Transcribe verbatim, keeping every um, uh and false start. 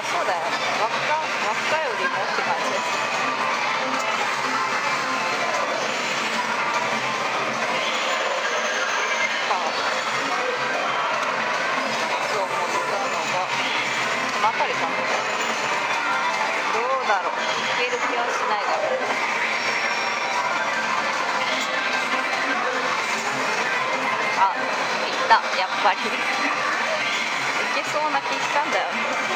そうだよ。輪っか、輪っかよりもって感じです。か、そう思ったのが、この辺りかな。どうだろう。いける気はしないだろう。あ、行った、やっぱり。いけそうな気したんだよね。